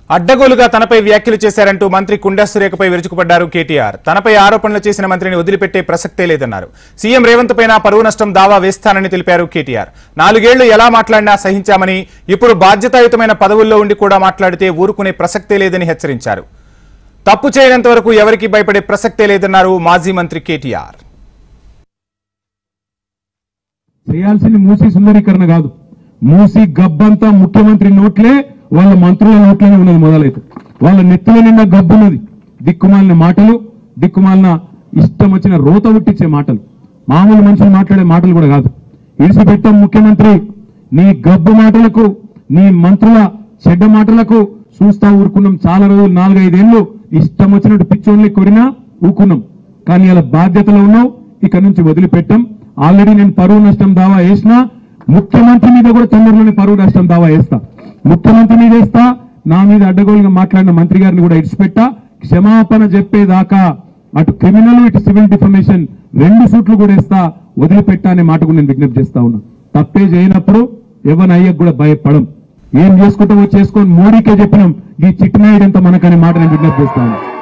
అడ్డగోలుగా తనపై వ్యాఖ్యలు చేశారంటూ మంత్రి కుండా సురేఖపై విరుచుకుపడ్డారు కేటీఆర్. తనపై ఆరోపణలు చేసిన మంత్రిని వదిలిపెట్టే ప్రసక్తే లేదన్నారు. సీఎం రేవంత్ పైన పరువు నష్టం దావా వేస్తానని తెలిపారు కేటీఆర్. 4 ఏళ్లు ఎలా మాట్లాడినా సహించామని, ఇప్పుడు బాధ్యతాయుతమైన పదవుల్లో ఉండి కూడా మాట్లాడితే ఊరుకునే ప్రసక్తే లేదని హెచ్చరించారు. తప్పు చేయనంత వరకు ఎవరికి భయపడే ప్రసక్తే లేదన్నారు మాజీ మంత్రి కేటీఆర్. చేయాల్సింది మూసీ సుందరీకరణ కాదు, మూసీ గబ్బంతా ముఖ్యమంత్రి నోట్లే, వాళ్ళ మంత్రుల నోట్లోనే ఉన్నది. మొదలైతే వాళ్ళ నెత్తుల నిండా గబ్బున్నది. దిక్కుమాలిన మాటలు, దిక్కుమాలిన ఇష్టం వచ్చిన రోత ఉట్టించే మాటలు, మామూలు మనుషులు మాట్లాడే మాటలు కూడా కాదు. ఇడిచిపెట్టాం ముఖ్యమంత్రి, నీ గబ్బు మాటలకు, నీ మంత్రుల చెడ్డ మాటలకు చూస్తా ఊరుకున్నాం. చాలా రోజులు 4-5 ఏళ్ళు ఇష్టం వచ్చినట్టు పిచ్చోళ్ళని కొరినా ఊకున్నాం. కానీ అలా బాధ్యతలో ఉన్నావు, ఇక్కడ నుంచి వదిలిపెట్టాం. ఆల్రెడీ నేను పరువు నష్టం దావా వేసినా, ముఖ్యమంత్రి మీద కూడా తొందరలోనే పరువు నష్టం దావా వేస్తా. ముఖ్యమంత్రి మీద వేస్తా, నా మీద అడ్డగోలుగా మాట్లాడిన మంత్రి గారిని కూడా ఇడిచిపెట్టా. క్షమాపణ చెప్పేదాకా అటు క్రిమినల్ ఇటు సివిల్ డిఫమేషన్ 2 సూట్లు కూడా వేస్తా. వదిలిపెట్టా అనే మాట కూడా నేను విజ్ఞప్తి చేస్తా ఉన్నా. తప్పే చేయనప్పుడు ఎవరిని అయ్యకు కూడా భయపడం. ఏం చేసుకుంటావో చేసుకొని మోడీకే చెప్పినాం, ఈ చిట్టినాయుడు ఎంత మనకనే మాట నేను విజ్ఞప్తి చేస్తా ఉన్నా.